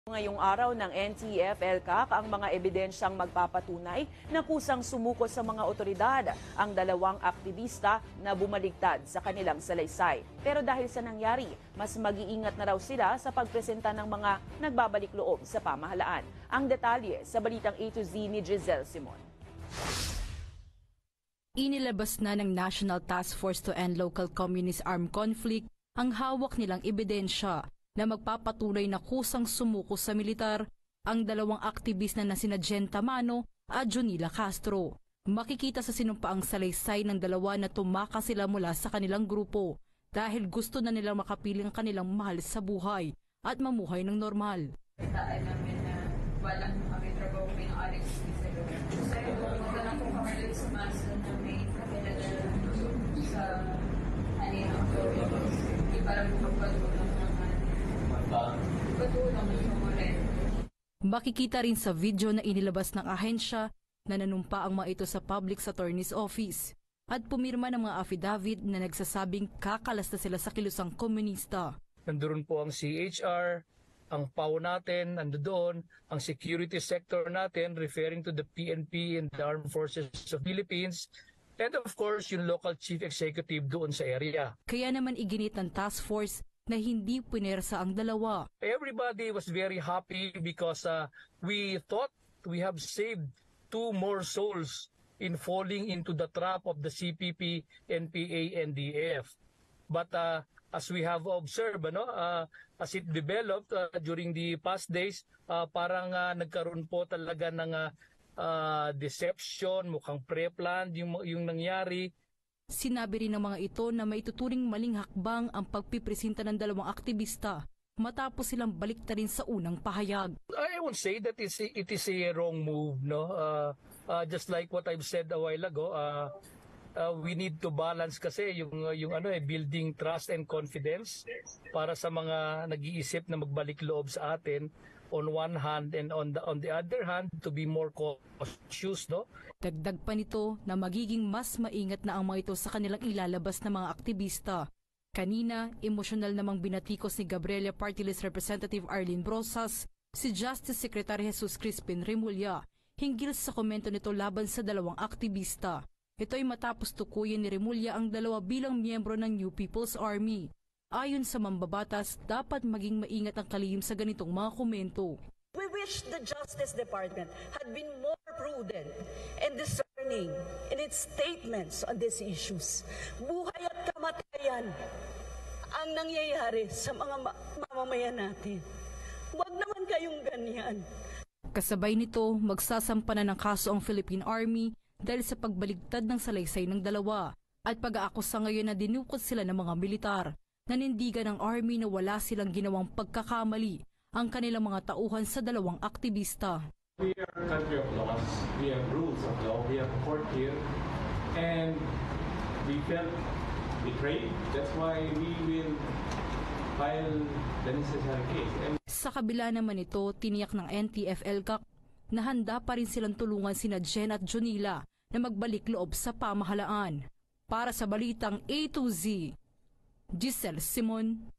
Ngayong araw ng NTF-ELCAC ang mga ebidensyang magpapatunay na kusang sumuko sa mga otoridad ang dalawang aktivista na bumaligtad sa kanilang salaysay. Pero dahil sa nangyari, mas mag-iingat na raw sila sa pagpresenta ng mga nagbabalik loob sa pamahalaan. Ang detalye sa balitang A to Z ni Giselle Simon. Inilabas na ng National Task Force to End Local Communist Armed Conflict ang hawak nilang ebidensya na magpapatunay na kusang sumuko sa militar ang dalawang aktivista na sina Jen Tamano at Jonila Castro. Makikita sa sinumpaang salaysay ng dalawa na tumakas sila mula sa kanilang grupo dahil gusto na nilang makapiling ang kanilang mahal sa buhay at mamuhay ng normal. Kitaan namin na walang kami trabaho may RX sa loob. Sa ito, lang po kami sa maso na may kakilala sa anino. Hindi parang magpatulong naman. Patulong yung ulit. Makikita rin sa video na inilabas ng ahensya na nanumpa ang mga ito sa Public Attorney's Office at pumirma ng mga affidavit na nagsasabing kakalas na sila sa kilusang komunista. Nandoon po ang CHR, ang PAO natin, nandoon, ang security sector natin referring to the PNP and the Armed Forces of the Philippines, and of course yung local chief executive doon sa area. Kaya naman iginit ng task force na hindi punersa ang dalawa. Everybody was very happy because we thought we have saved 2 more souls in falling into the trap of the CPP, NPA, NDF. But as we have observed, as it developed during the past days, parang nagkaroon po talaga ng deception, mukhang pre-planned yung nangyari. Sinabi rin ng mga ito na maituturing maling hakbang ang pagpipresenta ng dalawang aktivista matapos silang baliktarin sa unang pahayag. I won't say that it is a wrong move, no. Just like what I've said a while ago, we need to balance kasi yung building trust and confidence para sa mga nag-iisip na magbalik loob sa atin on one hand, and on the other hand to be more cautious, no. Dagdag pa nito na magiging mas maingat na ang mga ito sa kanilang ilalabas na mga aktivista. Kanina, emosyonal namang binatikos ni Gabriela Party List Representative Arlene Brosas si Justice Secretary Jesus Crispin Remulla hinggil sa komento nito laban sa dalawang aktivista. Ito ay matapos tukuyin ni Remulla ang dalawa bilang miyembro ng New People's Army. Ayon sa mambabatas, dapat maging maingat ang kalihim sa ganitong mga komento. We wish the Justice Department had been more prudent and discerning in its statements on these issues. Buhay at kamatayan ang nangyayari sa mga mamamayan natin. Huwag naman kayong ganyan. Kasabay nito, magsasampa na ng kaso ang Philippine Army dahil sa pagbaligtad ng salaysay ng dalawa at pag-aakusa ngayon na dinukot sila ng mga militar. Nanindigan ng Army na wala silang ginawang pagkakamali ang kanilang mga tauhan sa dalawang aktivista. We are a country of laws. We have rules of law. We have a court here. And we felt betrayed. That's why we will file the necessary case. Sa kabila naman ito, tiniyak ng NTF-ELCAC na handa pa rin silang tulungan sina Jen at Jonila na magbalik loob sa pamahalaan. Para sa balitang A to Z, Giselle Simon.